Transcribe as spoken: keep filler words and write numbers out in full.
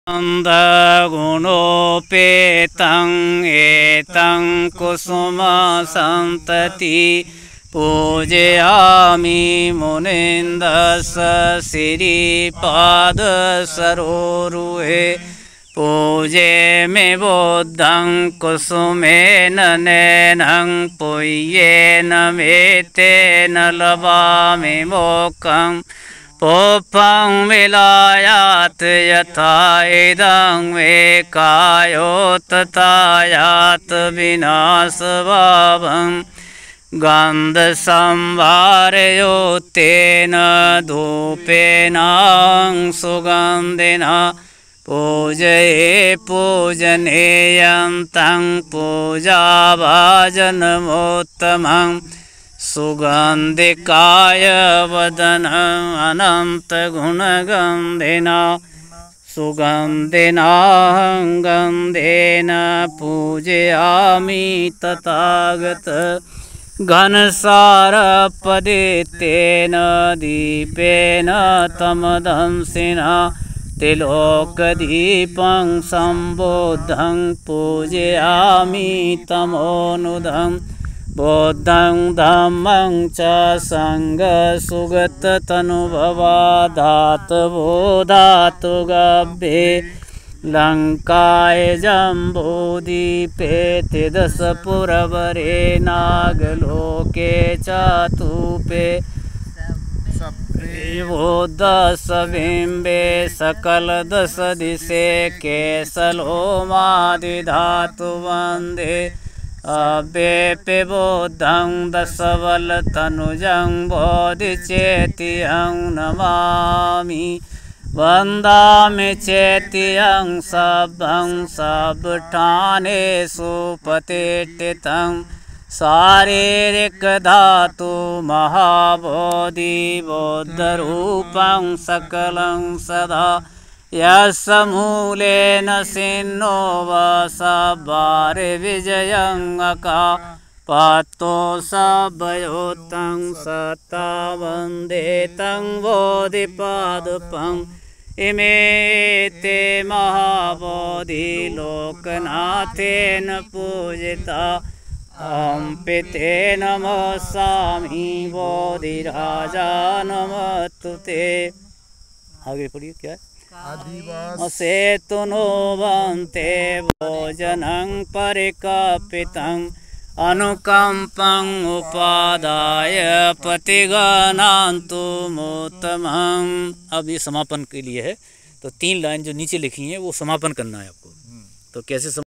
गुणोपेतं एतं कुसुमसन्तति पूजयामि मुनीन्द्रस्य श्रीपादसरोरुहे पूजेमि बुद्धं कुसुमेन नैनं पूयेन मेतेन लभामि मोक्षं पोपं विलायात् यथा इदं मे कायो तथा यात् विनाशभावं गन्धसंवारयोतेन धूपेन सुगन्धिना पूजये पूजनीयं तं पूजाभाजनमोत्तमं सुगन्धिकाय वदनम् अनन्तगुणगन्धिना सुगन्धिना गन्धेन पूजयामि तथागत घनसारपदितेन दीपेन तमदंसिना त्रिलोकदीपं सम्बोद्धं पूजयामि तमोनुदं बुद्धं धम्मं च सङ्गसुगततनुभवा धातवो गभ्ये लङ्काय जम्बूद्वीपे त्रिदशपुरवरे नागलोके चातुपे दश बिम्बे सकल दश दिशे केशलोमादिधातु वन्दे अव्येपि बुद्धं दशबलतनुजं बोधिचेत्यहं नमामि वन्दामि चेत्यहं सभं सभठानेषु प्रतिष्ठितं शारीरिक धातु महाबोधि बौद्धरूपं सकलं सदा यस्य मूलेन सिन्नो वसवारे विजयं अका पातो सभयोतं सत्ता वन्दे तं बोधिपादपम् इमे ते महाबोधि लोकनाथेन पूजिता ॐ पिते नमस्सामि बोधिराजा नमस्तु ते। आगे पढ़िए क्या है। सेतु नो वन्ते भोजनं परिकल्पितं अनुकंपं उपादाय प्रतिगणान्तु मोत्तमं। अब ये समापन के लिए है, तो तीन लाइन जो नीचे लिखी हैं वो समापन करना है आपको। तो कैसे